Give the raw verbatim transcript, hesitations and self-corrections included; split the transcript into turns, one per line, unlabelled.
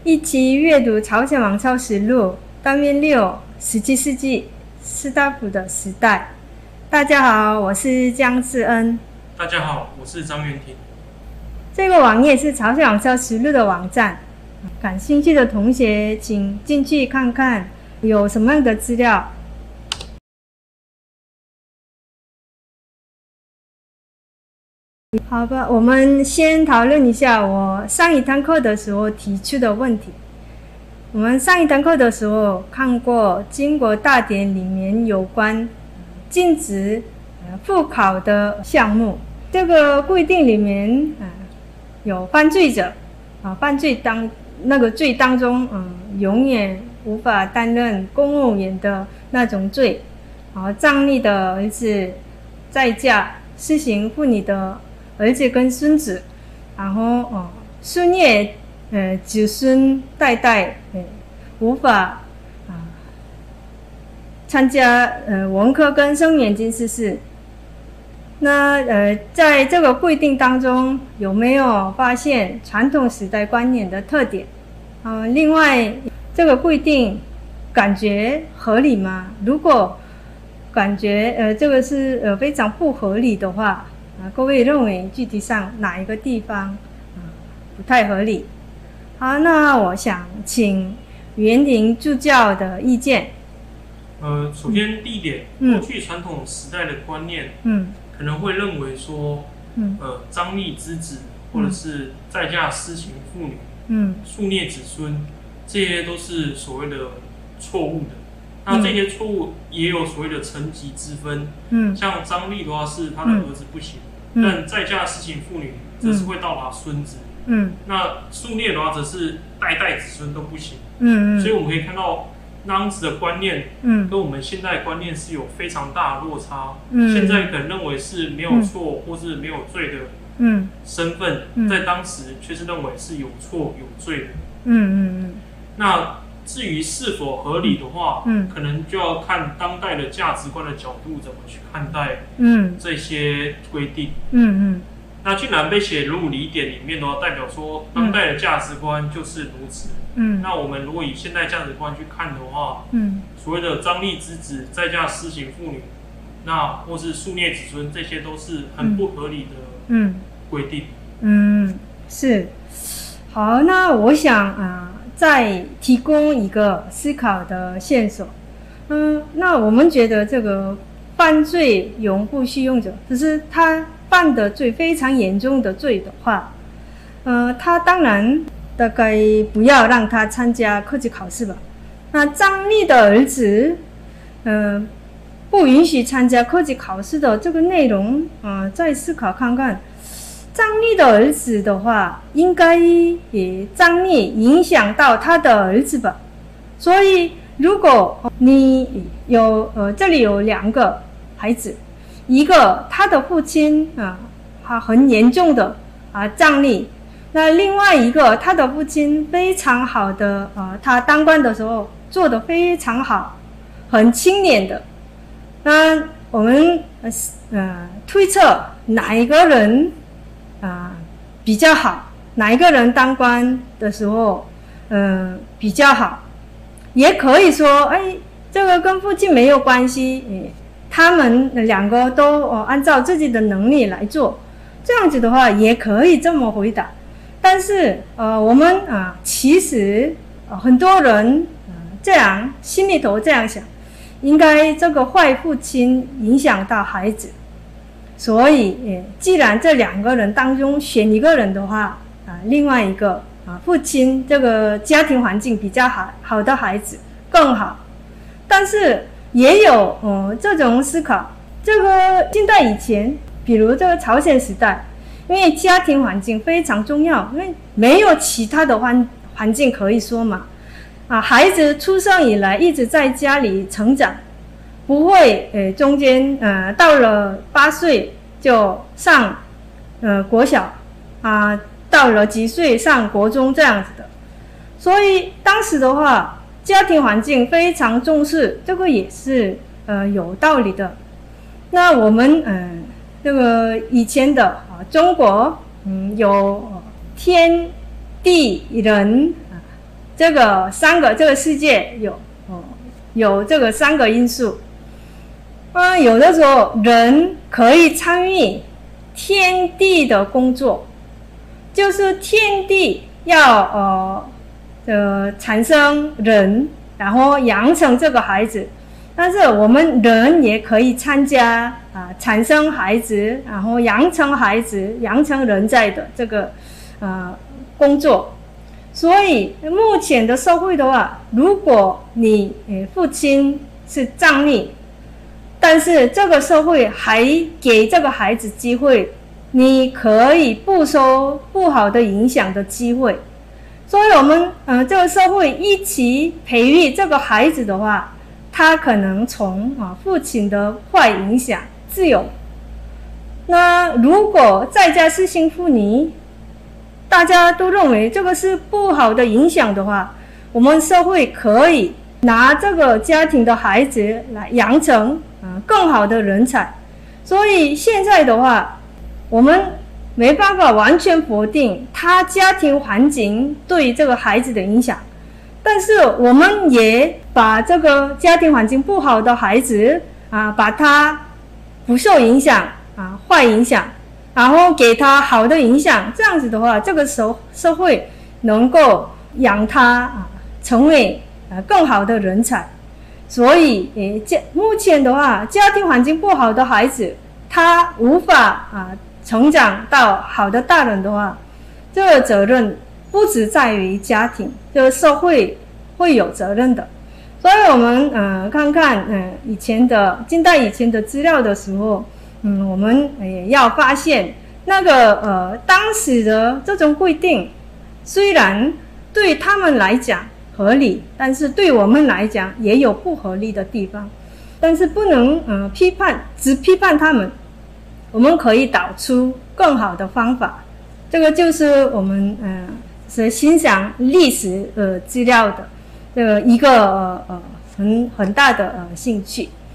一起阅读朝鲜王朝实录单元六十七世纪士大夫的时代。大家好，我是姜志恩。
大家好，我是张元廷。
这个网页是朝鲜王朝实录的网站，感兴趣的同学请进去看看有什么样的资料。好吧，我们先讨论一下我上一堂课的时候提出的问题。我们上一堂课的时候看过《金国大典》里面有关禁止复考的项目。这个规定里面，呃、有犯罪者啊，犯罪当那个罪当中，嗯，永远无法担任公务员的那种罪。啊，藏历的儿子再嫁施行妇女的儿子跟孙子，然后哦，孙业呃子孙代代呃无法啊参加呃文科跟生源经世事。那呃在这个规定当中有没有发现传统时代观念的特点？呃，另外这个规定感觉合理吗？如果感觉呃这个是呃非常不合理的话，啊，各位认为具体上哪一个地方啊不太合理？好，那我想请元廷助教的意见。
呃，首先第一点，嗯、过去传统时代的观念，嗯，可能会认为说，嗯，呃，张立之子或者是再嫁施行妇女，嗯，数孽子孙，这些都是所谓的错误的。那这些错误也有所谓的层级之分，嗯，像张立的话是他的儿子不行，嗯、但再嫁施行妇女则是会到达孙子，嗯，那数孽的话则是代代子孙都不行，嗯嗯，所以我们可以看到那样子的观念，嗯，跟我们现在的观念是有非常大的落差，嗯，现在可能认为是没有错或是没有罪的，嗯，身份，嗯、在当时却是认为是有错有罪的，嗯嗯嗯，那至于是否合理的话，嗯，可能就要看当代的价值观的角度怎么去看待，嗯，这些规定，嗯嗯。那既然被写入礼典里面的话，代表说当代的价值观就是如此，嗯。那我们如果以现代价值观去看的话，嗯，所谓的张立之子再嫁施行妇女，那或是数孽子孙，这些都是很不合理的，嗯，规定，
嗯，是。好，那我想啊。再提供一个思考的线索，嗯，那我们觉得这个犯罪永不适用者，就是他犯的罪非常严重的罪的话，呃，他当然大概不要让他参加科举考试吧。那张立的儿子，呃，不允许参加科举考试的这个内容，呃，再思考看看。张立的儿子的话，应该也张立影响到他的儿子吧。所以，如果你有呃这里有两个孩子，一个他的父亲啊，他很严重的啊障立，那另外一个他的父亲非常好的啊，他当官的时候做得非常好，很清廉的。那我们呃呃推测哪一个人？啊，比较好，哪一个人当官的时候，嗯、呃，比较好，也可以说，哎，这个跟父亲没有关系，哎，他们两个都哦按照自己的能力来做，这样子的话也可以这么回答。但是，呃，我们啊、呃，其实、呃、很多人、呃、这样心里头这样想，应该这个坏父亲影响到孩子。所以，既然这两个人当中选一个人的话，啊，另外一个啊，父亲这个家庭环境比较好，好的孩子更好。但是也有呃这种思考，这个近代以前，比如这个朝鲜时代，因为家庭环境非常重要，因为没有其他的环环境可以说嘛，啊，孩子出生以来一直在家里成长。不会，呃，中间呃到了八岁就上呃国小，啊、呃，到了几岁上国中这样子的，所以当时的话，家庭环境非常重视，这个也是呃有道理的。那我们嗯、呃、这个以前的啊、呃、中国嗯有天地人啊这个三个这个世界有哦有这个三个因素。啊，有的时候人可以参与天地的工作，就是天地要呃呃产生人，然后养成这个孩子。但是我们人也可以参加啊、呃，产生孩子，然后养成孩子，养成人才的这个呃工作。所以目前的社会的话，如果你呃父亲是藏匿，但是这个社会还给这个孩子机会，你可以不受不好的影响的机会。所以我们呃这个社会一起培育这个孩子的话，他可能从啊父亲的坏影响自由。那如果在家是幸福女，大家都认为这个是不好的影响的话，我们社会可以拿这个家庭的孩子来养成啊更好的人才。所以现在的话，我们没办法完全否定他家庭环境对这个孩子的影响。但是我们也把这个家庭环境不好的孩子啊，把他不受影响啊，坏影响，然后给他好的影响，这样子的话，这个时候社会能够养他啊，成为啊更好的人才。所以，诶，家目前的话，家庭环境不好的孩子，他无法啊成长到好的大人的话，这个责任不只在于家庭，这个社会会有责任的。所以我们呃看看呃以前的近代以前的资料的时候，嗯，我们也要发现那个呃当时的这种规定，虽然对他们来讲合理，但是对我们来讲也有不合理的地方。但是不能呃批判，只批判他们，我们可以导出更好的方法。这个就是我们呃是欣赏历史呃资料的这个一个呃呃很很大的呃兴趣。